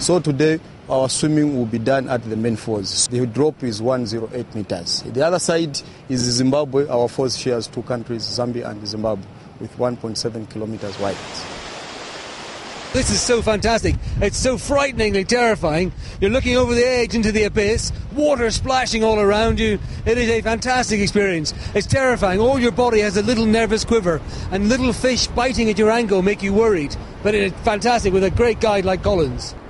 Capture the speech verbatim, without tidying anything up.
So today our swimming will be done at the main falls. The drop is one hundred eight meters. The other side is Zimbabwe. Our falls shares two countries, Zambia and Zimbabwe, with one point seven kilometers wide. This is so fantastic. It's so frighteningly terrifying. You're looking over the edge into the abyss, water splashing all around you. It is a fantastic experience. It's terrifying. All your body has a little nervous quiver, and little fish biting at your ankle make you worried. But it's fantastic with a great guide like Collins.